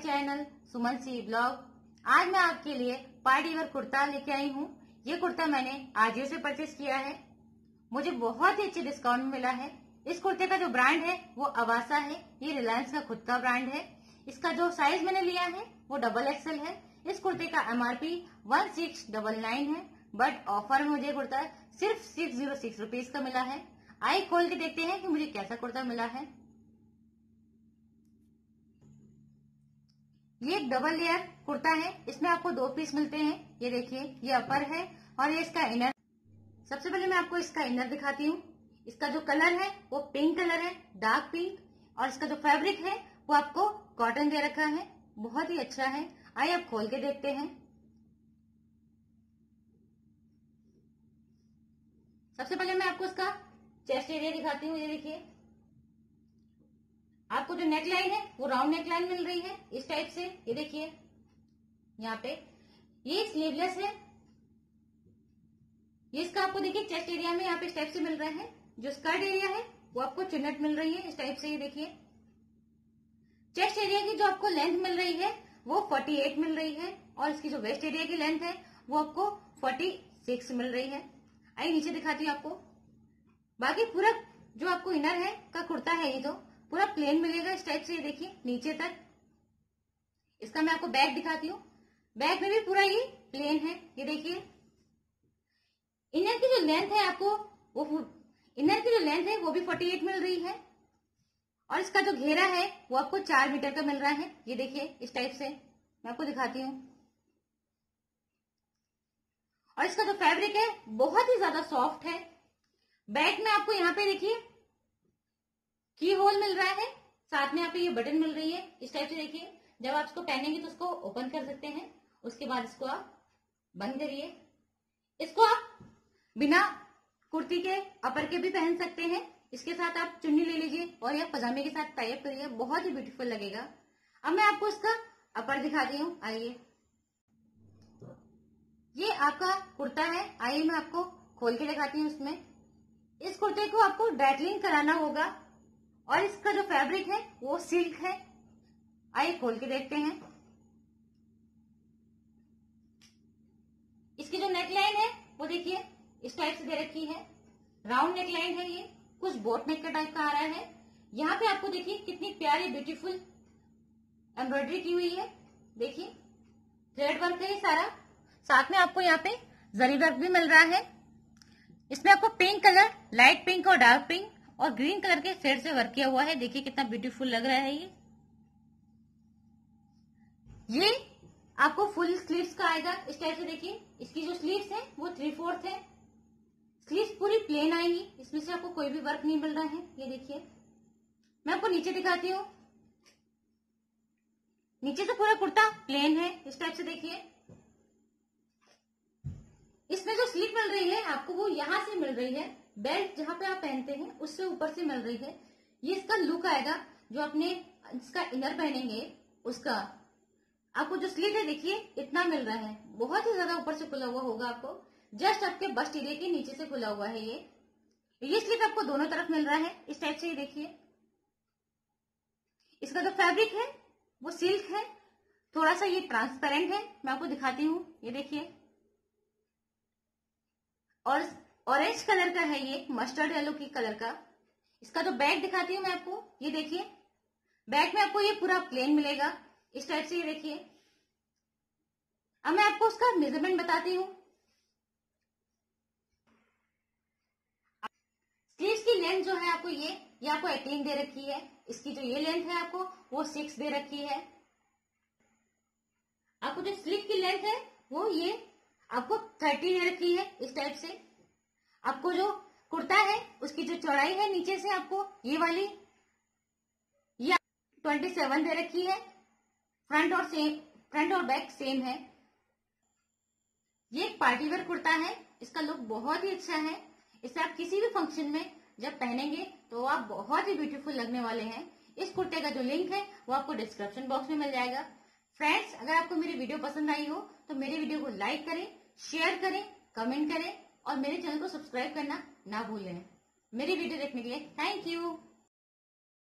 Channel सुमन सी blog. आज मैं आपके लिए पार्टी वेयर कुर्ता लेके आई हूँ। ये कुर्ता मैंने आजियो से परचेस किया है। मुझे बहुत ही अच्छे डिस्काउंट में मिला है। इस कुर्ते का जो ब्रांड है वो अवासा है। ये रिलायंस का खुद का ब्रांड है। इसका जो साइज मैंने लिया है वो XXL है। इस कुर्ते का MRP 1699 है, बट ऑफर में मुझे कुर्ता सिर्फ 606 रुपीज का मिला है। आइए खोल के देखते हैं कि मुझे कैसा कुर्ता मिला है। ये एक डबल लेयर कुर्ता है। इसमें आपको 2 पीस मिलते हैं। ये देखिए, ये अपर है और ये इसका इनर। सबसे पहले मैं आपको इसका इनर दिखाती हूँ। इसका जो कलर है वो पिंक कलर है, डार्क पिंक, और इसका जो फैब्रिक है वो आपको कॉटन दे रखा है। बहुत ही अच्छा है। आइए आप खोल के देखते हैं। सबसे पहले मैं आपको इसका चेस्ट एरिया दिखाती हूँ। ये देखिए, आपको जो नेक लाइन है वो राउंड नेक लाइन मिल रही है इस टाइप से। ये देखिए, यहाँ पे ये स्लीवलेस है। ये इसका आपको देखिए चेस्ट एरिया में यहाँ पे इस टाइप से मिल रहा है। जो स्कर्ट एरिया है वो आपको चुन्नट मिल रही है इस टाइप से। ये देखिए, चेस्ट एरिया की जो आपको लेंथ मिल रही है वो 48 मिल रही है, और इसकी जो वेस्ट एरिया की लेंथ है वो आपको 46 मिल रही है। आइए नीचे दिखाती हूँ आपको। बाकी पूरा जो आपको इनर है का कुर्ता है ये तो पूरा प्लेन मिलेगा इस टाइप से। ये देखिए नीचे तक। इसका मैं आपको बैक दिखाती हूँ। बैक में भी पूरा ये प्लेन है। ये देखिए, इनर की जो लेंथ है आपको वो भी 48 मिल रही है, और इसका जो घेरा है वो आपको 4 मीटर का मिल रहा है। ये देखिए इस टाइप से मैं आपको दिखाती हूँ। और इसका जो फैब्रिक है बहुत ही ज्यादा सॉफ्ट है। बैक में आपको यहाँ पे देखिए की होल मिल रहा है, साथ में यहाँ पे ये बटन मिल रही है इस टाइप से। देखिए, जब आप इसको पहनेंगे तो इसको ओपन कर सकते हैं, उसके बाद इसको आप बंद करिए। इसको आप बिना कुर्ती के अपर के भी पहन सकते हैं। इसके साथ आप चुन्नी ले लीजिए और या पजामे के साथ टाई अप करिए, बहुत ही ब्यूटीफुल लगेगा। अब मैं आपको इसका अपर दिखाती हूँ। आइए, ये आपका कुर्ता है। आइए मैं आपको खोल के दिखाती हूँ। इसमें इस कुर्ते को आपको ड्राई कराना होगा, और इसका जो फैब्रिक है वो सिल्क है। आइए खोल के देखते हैं। इसकी जो नेक लाइन है वो देखिए इस टाइप से दे रखी है। राउंड नेक लाइन है। ये कुछ बोट नेक का टाइप का आ रहा है। यहाँ पे आपको देखिए कितनी प्यारी ब्यूटीफुल एम्ब्रॉयडरी की हुई है। देखिए, थ्रेड वर्क है ये सारा। साथ में आपको यहाँ पे जरी वर्क भी मिल रहा है। इसमें आपको पिंक कलर, लाइट पिंक और डार्क पिंक और ग्रीन कलर के शेड से वर्क किया हुआ है। देखिए कितना ब्यूटीफुल लग रहा है ये आपको फुल स्लीव्स का आएगा इस टाइप से। देखिए, इसकी जो स्लीव्स है वो 3/4 है। स्लीव्स पूरी प्लेन आएंगी, इसमें से आपको कोई भी वर्क नहीं मिल रहा है। ये देखिए, मैं आपको नीचे दिखाती हूँ। नीचे से पूरा कुर्ता प्लेन है इस टाइप से। देखिए, इसमें जो स्लीव मिल रही है आपको वो यहाँ से मिल रही है। बेल्ट जहां पे आप पहनते हैं उससे ऊपर से मिल रही है। ये इसका लुक आएगा जो अपने इसका इनर पहनेंगे उसका। आपको जो स्लीव है देखिए इतना मिल रहा है, बहुत ही ज्यादा ऊपर से खुला हुआ होगा। आपको जस्ट आपके बस्ट एरिया के नीचे से खुला हुआ है। ये स्लीव आपको दोनों तरफ मिल रहा है इस टाइप से। ये देखिए, इसका जो फैब्रिक है वो सिल्क है। थोड़ा सा ये ट्रांसपेरेंट है। मैं आपको दिखाती हूँ। ये देखिए, और ऑरेंज कलर का है, ये मस्टर्ड येलो की कलर का। इसका जो बैक दिखाती हूँ मैं आपको। ये देखिए, बैक में आपको ये पूरा प्लेन मिलेगा इस टाइप से। ये देखिए, अब मैं आपको उसका मेजरमेंट बताती हूँ। स्लीव्स की लेंथ जो है आपको ये आपको 18 दे रखी है। इसकी जो ये लेंथ है आपको वो 6 दे रखी है। आपको जो स्लीव की लेंथ है वो ये आपको 30 दे रखी है इस टाइप से। आपको जो कुर्ता है उसकी जो चौड़ाई है नीचे से आपको ये वाली 27 दे रखी है। फ्रंट और बैक सेम है। ये एक पार्टी वेयर कुर्ता है। इसका लुक बहुत ही अच्छा है। इसे आप किसी भी फंक्शन में जब पहनेंगे तो आप बहुत ही ब्यूटीफुल लगने वाले हैं। इस कुर्ते का जो लिंक है वो आपको डिस्क्रिप्शन बॉक्स में मिल जाएगा। फ्रेंड्स, अगर आपको मेरी वीडियो पसंद आई हो तो मेरी वीडियो को लाइक करें, शेयर करें, कमेंट करें और मेरे चैनल को सब्सक्राइब करना ना भूलें। मेरी वीडियो देखने के लिए थैंक यू।